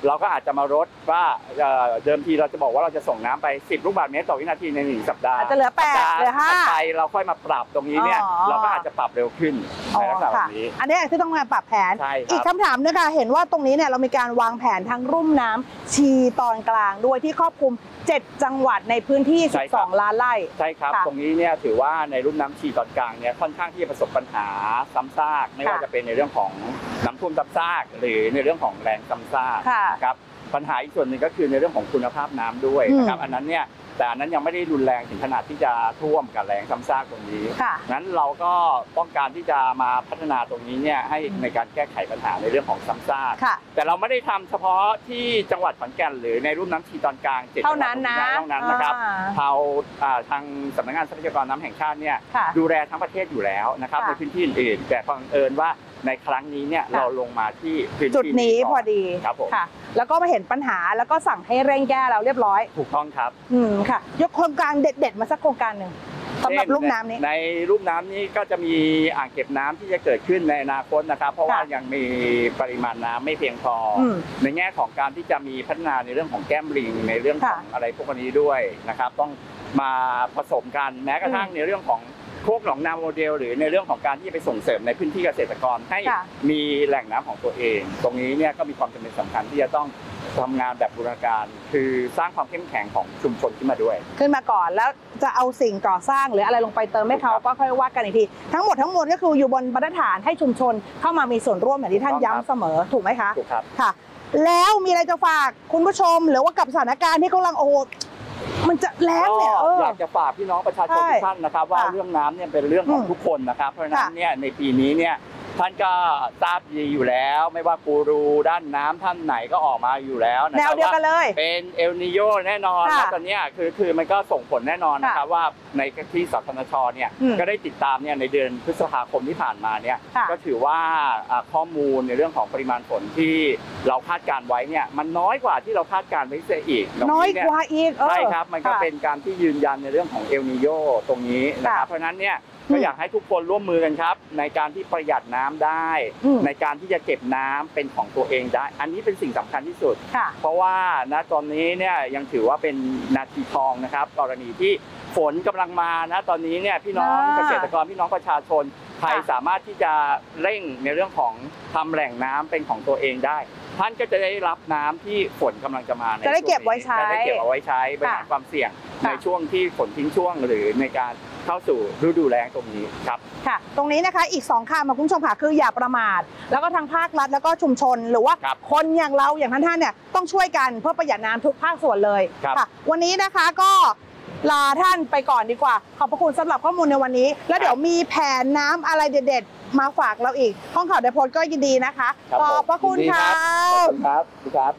เราก็อาจจะมาลดว่าเดิมทีเราจะบอกว่าเราจะส่งน้ำไป10 ลูกบาศก์เมตรต่อวินาทีใน1 สัปดาห์อาจจะเหลือ8เหลือ5 ไปเราค่อยมาปรับตรงนี้เนี่ยเราก็อาจจะปรับเร็วขึ้นในลักษณะแบบนี้อันนี้คือต้องการปรับแผนอีกคำถามนึงค่ะเห็นว่าตรงนี้เนี่ยเรามีการวางแผนทั้งรุ่มน้ำชีตอนกลางด้วยที่ครอบคลุม7 จังหวัดในพื้นที่12 ล้านไร่ใช่ครับตรงนี้เนี่ยถือว่าในรุ่มน้ำชีตอนกลางเนี่ยค่อนข้างที่จะประสบปัญหาซ้ำซากไม่ว่าจะเป็นในเรื่องของน้ำท่วมซ้ำซากหรือในเรื่องของแล้งซ้ำซากนะครับปัญหาอีกส่วนหนึ่งก็คือในเรื่องของคุณภาพน้ำด้วยนะครับอันนั้นเนี่ยแต่อันนั้นยังไม่ได้รุนแรงถึงขนาดที่จะท่วมกับแล้งซ้ำซากตรงนี้งั้นเราก็ต้องการที่จะมาพัฒนาตรงนี้เนี่ยให้ในการแก้ไขปัญหาในเรื่องของซ้ำซากแต่เราไม่ได้ทำเฉพาะที่จังหวัดขอนแก่นหรือในรุ่มน้ำชีตอนกลาง7 จังหวัดเท่านั้นนะครับทางสำนักงานทรัพยากรน้ำแห่งชาติเนี่ยดูแลทั้งประเทศอยู่แล้วนะครับในพื้นที่อื่นๆแต่บังเอิญว่าในครั้งนี้เนี่ยเราลงมาที่จุดนี้พอดีครับผมแล้วก็มาเห็นปัญหาแล้วก็สั่งให้เร่งแก้แล้วเรียบร้อยถูกต้องครับค่ะยกโครงการเด็ดๆมาสักโครงการหนึ่งสำหรับลุ่มน้ำนี้ในลุ่มน้ำนี้ก็จะมีอ่างเก็บน้ำที่จะเกิดขึ้นในอนาคตนะครับเพราะว่ายังมีปริมาณน้ำไม่เพียงพอในแง่ของการที่จะมีพัฒนาในเรื่องของแก้มลิงในเรื่องของอะไรพวกนี้ด้วยนะครับต้องมาผสมกันแม้กระทั่งในเรื่องของโคกหนองนาโมเดลหรือในเรื่องของการที่จะไปส่งเสริมในพื้นที่เกษตรกรให้มีแหล่งน้ำของตัวเองตรงนี้เนี่ยก็มีความจำเป็นสำคัญที่จะต้องทำงานแบบบูรณาการคือสร้างความเข้มแข็งของชุมชนขึ้นมาด้วยขึ้นมาก่อนแล้วจะเอาสิ่งก่อสร้างหรืออะไรลงไปเติมให้เขาก็ค่อยว่ากันอีกทีทั้งหมดก็คืออยู่บนบรรทัดฐานให้ชุมชนเข้ามามีส่วนร่วมอย่างที่ท่านย้ำเสมอถูกไหมคะถูกครับค่ะแล้วมีอะไรจะฝากคุณผู้ชมหรือว่ากับสถานการณ์ที่กำลังมันจะแล้งเนี่ยอยากจะฝากพี่น้องประชาชนทุกท่านนะครับว่าเรื่องน้ำเนี่ยเป็นเรื่องของทุกคนนะครับเพราะฉะนั้นเนี่ยในปีนี้เนี่ยท่านก็ทราบดีอยู่แล้วไม่ว่ากูรูด้านน้ำท่านไหนก็ออกมาอยู่แล้วนะครับแนวเดียวกันเลยเป็นเอลนิโญแน่นอนแล้วตอนนี้คือมันก็ส่งผลแน่นอนนะครับว่าในที่สทนชเนี่ยก็ได้ติดตามเนี่ยในเดือนพฤษภาคมที่ผ่านมาเนี่ยก็ถือว่าข้อมูลในเรื่องของปริมาณฝนที่เราคาดการไว้เนี่ยมันน้อยกว่าที่เราคาดการไว้เสียอีกน้อยกว่าอีกใช่ครับมันก็เป็นการที่ยืนยันในเรื่องของเอลนิโญตรงนี้นะครับเพราะฉะนั้นเนี่ยก็อยากให้ทุกคนร่วมมือกันครับในการที่ประหยัดน้ำได้ในการที่จะเก็บน้ำเป็นของตัวเองได้อันนี้เป็นสิ่งสำคัญที่สุดเพราะว่าณตอนนี้เนี่ยยังถือว่าเป็นนาทีทองนะครับกรณีที่ฝนกำลังมานะตอนนี้เนี่ยพี่น้องเกษตรกรพี่น้องประชาชนใครสามารถที่จะเร่งในเรื่องของทำแหล่งน้ำเป็นของตัวเองได้ท่านก็จะได้รับน้ำที่ฝนกำลังจะมาจะได้เก็บไว้ใช้จะได้เก็บเอาไว้ใช้บริหารความเสี่ยงในช่วงที่ฝนทิ้งช่วงหรือในการเข้าสู่ฤดูแล้งตรงนี้ครับค่ะตรงนี้นะคะอีก2คำมาคุณผู้ชมค่ะคืออย่าประมาทแล้วก็ทางภาครัฐแล้วก็ชุมชนหรือว่าคนอย่างเราอย่างท่านเนี่ยต้องช่วยกันเพื่อประหยัดน้ำทุกภาคส่วนเลยค่ะวันนี้นะคะก็ลาท่านไปก่อนดีกว่าขอบพระคุณสำหรับข้อมูลในวันนี้แล้วเดี๋ยวมีแผนน้ำอะไรเด็ดๆมาฝากเราอีกห้องข่าวไดโพสก็ยินดีนะคะขอบพระคุณค่ะขอบคุณครับ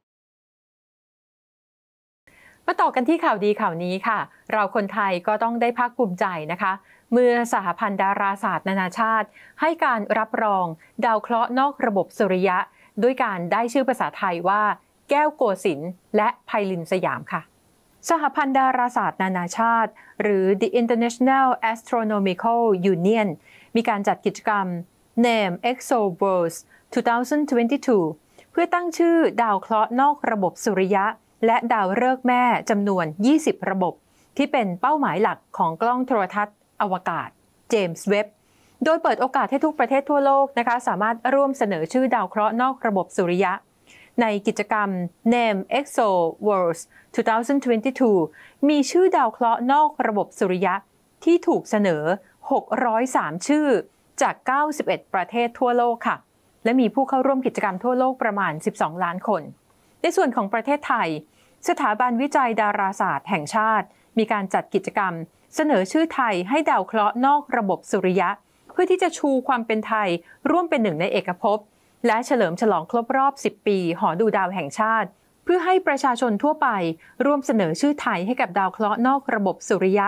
มาต่อกันที่ข่าวดีข่าวนี้ค่ะเราคนไทยก็ต้องได้ภาคภูมิใจนะคะเมื่อสหพันธ์ดาราศาสตร์นานาชาติให้การรับรองดาวเคราะห์นอกระบบสุริยะด้วยการได้ชื่อภาษาไทยว่าแก้วโกสินทร์และไพลินสยามค่ะสหพันธ์ดาราศาสตร์นานาชาติหรือ The International Astronomical Union มีการจัดกิจกรรม Name ExoWorlds 2022 เพื่อตั้งชื่อดาวเคราะห์นอกระบบสุริยะและดาวฤกษ์แม่จำนวน20ระบบที่เป็นเป้าหมายหลักของกล้องโทรทัศน์อวกาศเจมส์เว็บโดยเปิดโอกาสให้ทุกประเทศทั่วโลกนะคะสามารถร่วมเสนอชื่อดาวเคราะห์นอกระบบสุริยะในกิจกรรม Name ExoWorlds 2022 มีชื่อดาวเคราะห์นอกระบบสุริยะที่ถูกเสนอ603ชื่อจาก91ประเทศทั่วโลกค่ะและมีผู้เข้าร่วมกิจกรรมทั่วโลกประมาณ12ล้านคนในส่วนของประเทศไทยสถาบันวิจัยดาราศาสตร์แห่งชาติมีการจัดกิจกรรมเสนอชื่อไทยให้ดาวเคราะห์นอกระบบสุริยะเพื่อที่จะชูความเป็นไทยร่วมเป็นหนึ่งในเอกภพและเฉลิมฉลองครบรอบ10ปีหอดูดาวแห่งชาติเพื่อให้ประชาชนทั่วไปร่วมเสนอชื่อไทยให้กับดาวเคราะห์นอกระบบสุริยะ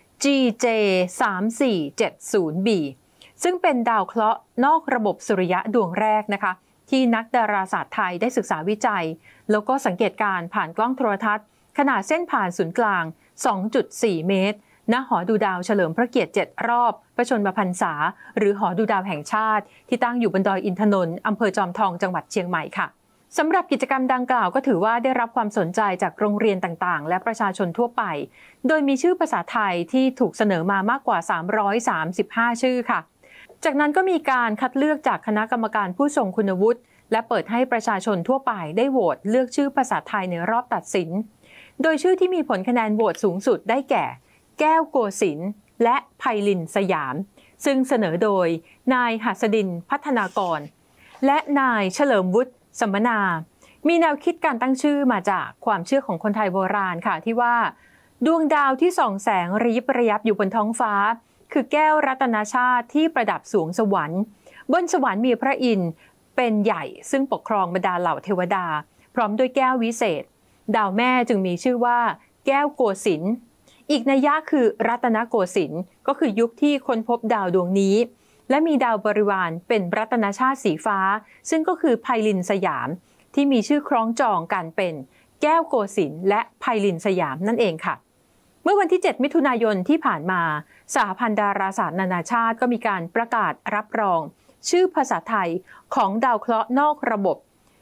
GJ3470b ซึ่งเป็นดาวเคราะห์นอกระบบสุริยะดวงแรกนะคะที่นักดาราศาสตร์ไทยได้ศึกษาวิจัยแล้วก็สังเกตการผ่านกล้องโทรทัศน์ขนาดเส้นผ่านศูนย์กลาง 2.4 เมตรณหอดูดาวเฉลิมพระเกียรติ7รอบพระชนมพรรษาหรือหอดูดาวแห่งชาติที่ตั้งอยู่บนดอยอินทนนท์อำเภอจอมทองจังหวัดเชียงใหม่ค่ะสำหรับกิจกรรมดังกล่าวก็ถือว่าได้รับความสนใจจากโรงเรียนต่างๆและประชาชนทั่วไปโดยมีชื่อภาษาไทยที่ถูกเสนอมามากกว่า335ชื่อค่ะจากนั้นก็มีการคัดเลือกจากคณะกรรมการผู้ทรงคุณวุฒิและเปิดให้ประชาชนทั่วไปได้โหวตเลือกชื่อภาษาไทยในรอบตัดสินโดยชื่อที่มีผลคะแนนโหวตสูงสุดได้แก่แก้วโกสินทร์และไพลินสยามซึ่งเสนอโดยนายหัสดินพัฒนากรและนายเฉลิมวุฒิสมนามีแนวคิดการตั้งชื่อมาจากความเชื่อของคนไทยโบราณค่ะที่ว่าดวงดาวที่ส่องแสงระยิบระยับอยู่บนท้องฟ้าคือแก้วรัตนชาติที่ประดับสวงสวรรค์บนสวรรค์มีพระอินทร์เป็นใหญ่ซึ่งปกครองบรรดาเหล่าเทวดาพร้อมด้วยแก้ววิเศษดาวแม่จึงมีชื่อว่าแก้วโกสินทร์อีกนัยยะคือรัตนโกสินทร์ก็คือยุคที่ค้นพบดาวดวงนี้และมีดาวบริวารเป็นรัตนชาติสีฟ้าซึ่งก็คือไพลินสยามที่มีชื่อคล้องจองกันเป็นแก้วโกสินทร์และไพลินสยามนั่นเองค่ะเมื่อวันที่7มิถุนายนที่ผ่านมาสหพันธ์ดาราศาสตร์นานาชาติก็มีการประกาศรับรองชื่อภาษาไทยของดาวเคราะห์นอกระบบ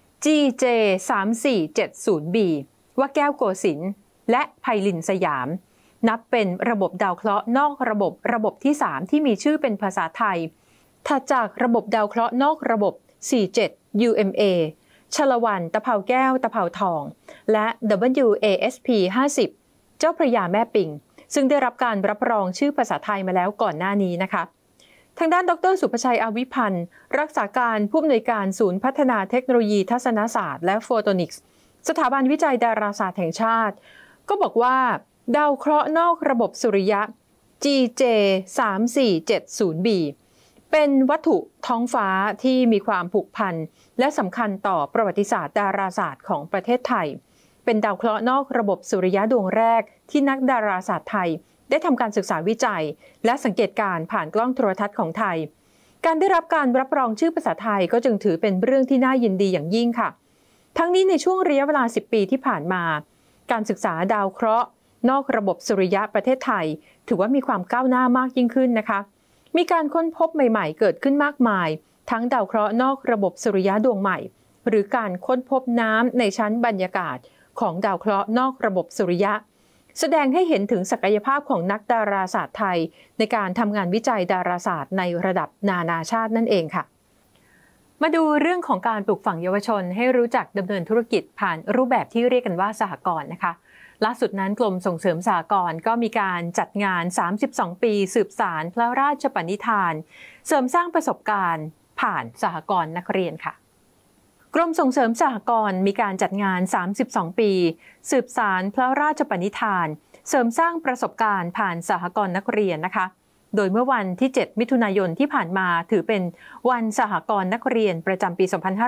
GJ3470b ว่าแก้วโกสินทร์และไพลินสยามนับเป็นระบบดาวเคราะห์นอกระบบที่3ที่มีชื่อเป็นภาษาไทยถัดจากระบบดาวเคราะห์นอกระบบ 47 UMA ชลวันตะเภาแก้วตะเภาทองและ WASP 50 เจ้าพระยาแม่ปิงซึ่งได้รับการรับรองชื่อภาษาไทยมาแล้วก่อนหน้านี้นะคะทางด้านดร.สุภชัย อาวิพันธ์รักษาการผู้อำนวยการศูนย์พัฒนาเทคโนโลยีทัศนศาสตร์และโฟโตนิกส์สถาบันวิจัยดาราศาสตร์แห่งชาติก็บอกว่าดาวเคราะห์นอกระบบสุริยะ GJ3470b เป็นวัตถุท้องฟ้าที่มีความผูกพันและสำคัญต่อประวัติศาสตร์ดาราศาสตร์ของประเทศไทยเป็นดาวเคราะห์นอกระบบสุริยะดวงแรกที่นักดาราศาสตร์ไทยได้ทำการศึกษาวิจัยและสังเกตการณ์ผ่านกล้องโทรทัศน์ของไทยการได้รับการรับรองชื่อภาษาไทยก็จึงถือเป็นเรื่องที่น่ายินดีอย่างยิ่งค่ะทั้งนี้ในช่วงระยะเวลา10ปีที่ผ่านมาการศึกษาดาวเคราะห์นอกระบบสุริยะประเทศไทยถือว่ามีความก้าวหน้ามากยิ่งขึ้นนะคะมีการค้นพบใหม่ๆเกิดขึ้นมากมายทั้งดาวเคราะห์นอกระบบสุริยะดวงใหม่หรือการค้นพบน้ำในชั้นบรรยากาศของดาวเคราะห์นอกระบบสุริยะแสดงให้เห็นถึงศักยภาพของนักดาราศาสตร์ไทยในการทำงานวิจัยดาราศาสตร์ในระดับนานาชาตินั่นเองค่ะมาดูเรื่องของการปลูกฝังเยาวชนให้รู้จักดำเนินธุรกิจผ่านรูปแบบที่เรียกกันว่าสหกรณ์นะคะล่าสุดนั้นกรมส่งเสริมสหกรณ์ก็มีการจัดงาน32ปีสืบสานพระราชปณิธานเสริมสร้างประสบการณ์ผ่านสหกรณ์นักเรียนค่ะกรมส่งเสริมสหกรณ์มีการจัดงาน32ปีสืบสานพระราชปณิธานเสริมสร้างประสบการณ์ผ่านสหกรณ์นักเรียนนะคะโดยเมื่อวันที่7มิถุนายนที่ผ่านมาถือเป็นวันสหกรณ์นักเรียนประจำปี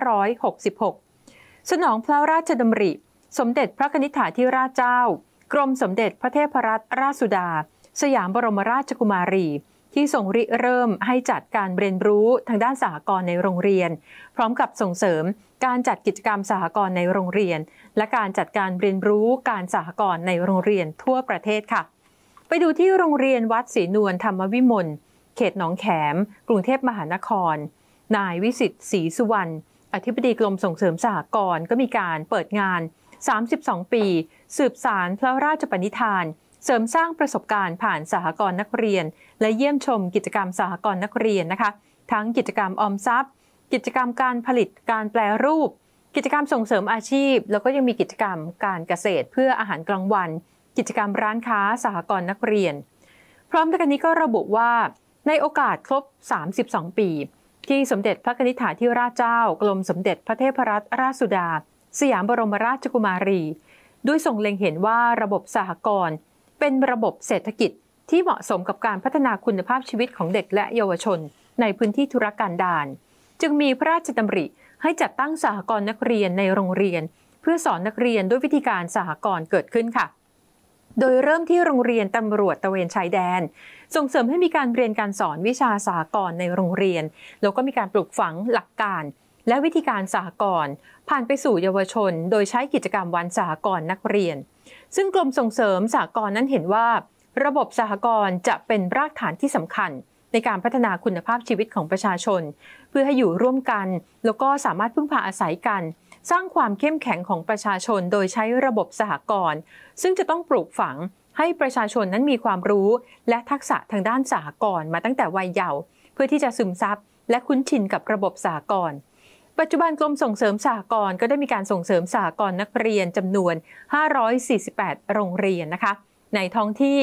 2566สนองพระราชดำริสมเด็จพระนิธิถาธิราชเจ้ากรมสมเด็จพระเทพรัตนราชสุดาสยามบรมราชกุมารีที่ทรงริเริ่มให้จัดการเรียนรู้ทางด้านสหกรณ์ในโรงเรียนพร้อมกับส่งเสริมการจัดกิจกรรมสหกรณ์ในโรงเรียนและการจัดการเรียนรู้การสหกรณ์ในโรงเรียนทั่วประเทศค่ะไปดูที่โรงเรียนวัดศรีนวลธรรมวิมลเขตหนองแขมกรุงเทพมหานครนายวิสิทธิ์ศรีสุวรรณอธิบดีกรมส่งเสริมสหกรณ์ก็มีการเปิดงาน32ปีสืบสานพระราชปณิธานเสริมสร้างประสบการณ์ผ่านสหกรณ์นักเรียนและเยี่ยมชมกิจกรรมสหกรณ์นักเรียนนะคะทั้งกิจกรรมออมทรัพย์กิจกรรมการผลิตการแปรรูปกิจกรรมส่งเสริมอาชีพแล้วก็ยังมีกิจกรรมการเกษตรเพื่ออาหารกลางวันกิจกรรมร้านค้าสหกรณ์นักเรียนพร้อมกันนี้ก็ระบุว่าในโอกาสครบ32ปีที่สมเด็จพระนิธิถาธิราชเจ้ากรมสมเด็จพระเทพรัตนราชสุดาสยามบรมราชกุมารีด้วยทรงเล็งเห็นว่าระบบสหกรณ์เป็นระบบเศรษฐกิจที่เหมาะสมกับการพัฒนาคุณภาพชีวิตของเด็กและเยาวชนในพื้นที่ธุรกันดารจึงมีพระราชดำริให้จัดตั้งสหกรณ์นักเรียนในโรงเรียนเพื่อสอนนักเรียนด้วยวิธีการสหกรณ์เกิดขึ้นค่ะโดยเริ่มที่โรงเรียนตำรวจตระเวนชายแดนส่งเสริมให้มีการเรียนการสอนวิชาสหกรณ์ในโรงเรียนแล้วก็มีการปลูกฝังหลักการและวิธีการสหกรณ์ผ่านไปสู่เยาวชนโดยใช้กิจกรรมวันสหกรณ์นักเรียนซึ่งกรมส่งเสริมสหกรณ์นั้นเห็นว่าระบบสหกรณ์จะเป็นรากฐานที่สำคัญในการพัฒนาคุณภาพชีวิตของประชาชนเพื่อให้อยู่ร่วมกันแล้วก็สามารถพึ่งพาอาศัยกันสร้างความเข้มแข็งของประชาชนโดยใช้ระบบสหกรณ์ซึ่งจะต้องปลูกฝังให้ประชาชนนั้นมีความรู้และทักษะทางด้านสหกรณ์มาตั้งแต่วัยเยาว์เพื่อที่จะซึมซับและคุ้นชินกับระบบสหกรณ์ปัจจุบันกรมส่งเสริมสหกรณ์ก็ได้มีการส่งเสริมสหกรณ์นักเรียนจำนวน548โรงเรียนนะคะในท้องที่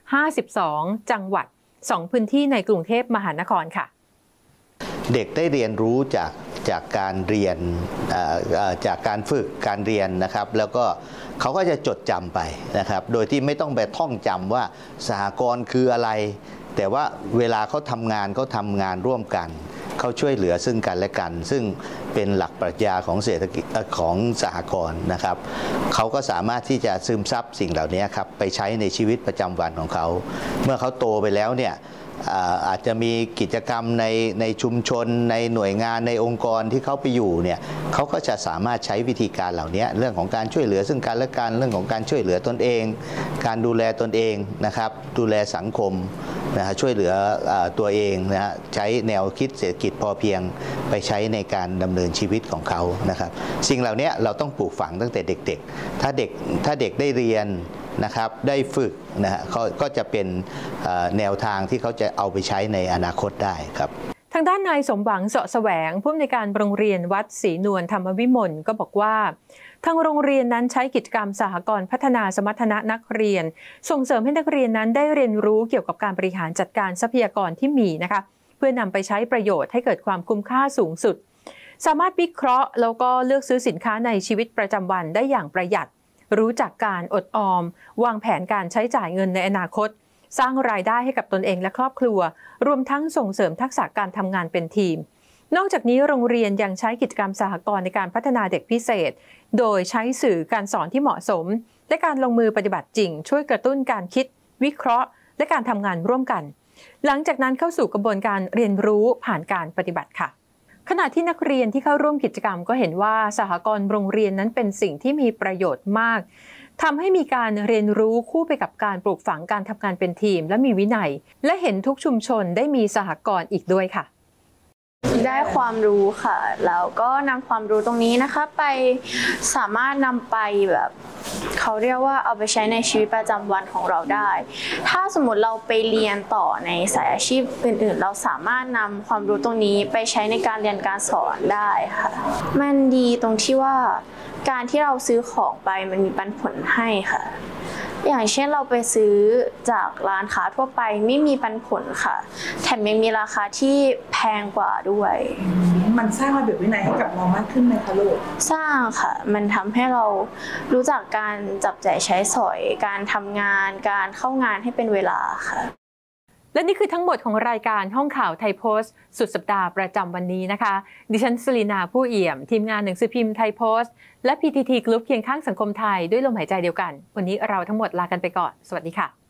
52จังหวัด2พื้นที่ในกรุงเทพมหานครค่ะเด็กได้เรียนรู้จากการเรียนจากการฝึกการเรียนนะครับแล้วก็เขาก็จะจดจำไปนะครับโดยที่ไม่ต้องไปท่องจำว่าสหกรณ์คืออะไรแต่ว่าเวลาเขาทำงานร่วมกันเขาช่วยเหลือซึ่งกันและกันซึ่งเป็นหลักปรัชญาของเศรษฐกิจของสหกรณ์นะครับเขาก็สามารถที่จะซึมซับสิ่งเหล่านี้ครับไปใช้ในชีวิตประจำวันของเขาเมื่อเขาโตไปแล้วเนี่ยอาจจะมีกิจกรรมในชุมชนในหน่วยงานในองค์กรที่เขาไปอยู่เนี่ยเขาก็จะสามารถใช้วิธีการเหล่านี้เรื่องของการช่วยเหลือซึ่งกันและกันเรื่องของการช่วยเหลือตนเองการดูแลตนเองนะครับดูแลสังคมนะฮะช่วยเหลือตัวเองนะฮะใช้แนวคิดเศรษฐกิจพอเพียงไปใช้ในการดำเนินชีวิตของเขานะครับสิ่งเหล่านี้เราต้องปลูกฝังตั้งแต่เด็กๆถ้าเด็กได้เรียนนะครับได้ฝึกนะฮะก็จะเป็นแนวทางที่เขาจะเอาไปใช้ในอนาคตได้ครับทางด้านนายสมหวังเสาะแสวงผู้อำนวยการโรงเรียนวัดศรีนวลธรรมวิมลก็บอกว่าทางโรงเรียนนั้นใช้กิจกรรมสหกรณ์พัฒนาสมรรถนะนักเรียนส่งเสริมให้นักเรียนนั้นได้เรียนรู้เกี่ยวกับการบริหารจัดการทรัพยากรที่มีนะคะเพื่อนำไปใช้ประโยชน์ให้เกิดความคุ้มค่าสูงสุดสามารถวิเคราะห์แล้วก็เลือกซื้อสินค้าในชีวิตประจำวันได้อย่างประหยัดรู้จักการอดออมวางแผนการใช้จ่ายเงินในอนาคตสร้างรายได้ให้กับตนเองและครอบครัวรวมทั้งส่งเสริมทักษะการทำงานเป็นทีมนอกจากนี้โรงเรียนยังใช้กิจกรรมสหกรณ์ในการพัฒนาเด็กพิเศษโดยใช้สื่อการสอนที่เหมาะสมและการลงมือปฏิบัติจริงช่วยกระตุ้นการคิดวิเคราะห์และการทำงานร่วมกันหลังจากนั้นเข้าสู่กระบวนการเรียนรู้ผ่านการปฏิบัติค่ะขณะที่นักเรียนที่เข้าร่วมกิจกรรมก็เห็นว่าสหกรณ์โรงเรียนนั้นเป็นสิ่งที่มีประโยชน์มากทำให้มีการเรียนรู้คู่ไปกับการปลูกฝังการทำงานเป็นทีมและมีวินัยและเห็นทุกชุมชนได้มีสหกรณ์อีกด้วยค่ะได้ความรู้ค่ะแล้วก็นำความรู้ตรงนี้นะคะไปสามารถนำไปแบบเขาเรียกว่าเอาไปใช้ในชีวิตประจำวันของเราได้ถ้าสมมติเราไปเรียนต่อในสายอาชีพอื่นๆเราสามารถนำความรู้ตรงนี้ไปใช้ในการเรียนการสอนได้ค่ะมันดีตรงที่ว่าการที่เราซื้อของไปมันมีปันผลให้ค่ะอย่างเช่นเราไปซื้อจากร้านค้าทั่วไปไม่มีปันผลค่ะแถมยังมีราคาที่แพงกว่าด้วยมันสร้างระเบียบวินัยให้กับเรามากขึ้นไหมคะลูกสร้างค่ะมันทำให้เรารู้จักการจับจ่ายใช้สอยการทำงานการเข้างานให้เป็นเวลาค่ะและนี่คือทั้งหมดของรายการห้องข่าวไทยโพสต์สุดสัปดาห์ประจำวันนี้นะคะดิฉันสลีนาผู้เอี่ยมทีมงานหนังสือพิมพ์ไทยโพสต์และ PTT Group เคียงข้างสังคมไทยด้วยลมหายใจเดียวกันวันนี้เราทั้งหมดลากันไปก่อนสวัสดีค่ะ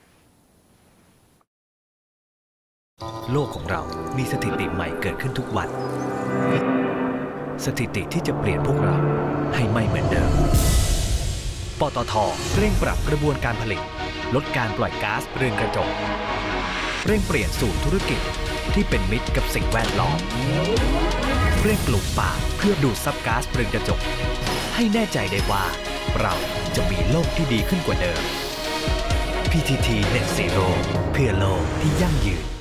โลกของเรามีสถิติใหม่เกิดขึ้นทุกวันสถิติที่จะเปลี่ยนพวกเราให้ไม่เหมือนเดิมปตท.เร่งปรับกระบวนการผลิตลดการปล่อยก๊าซเรือนกระจกเร่งเปลี่ยนสู่ธุรกิจที่เป็นมิตรกับสิ่งแวดล้อมเร่งปลูกป่าเพื่อดูดซับก๊าซเรือนกระจกให้แน่ใจได้ว่าเราจะมีโลกที่ดีขึ้นกว่าเดิม PTT Net Zero เพื่อโลกที่ยั่งยืน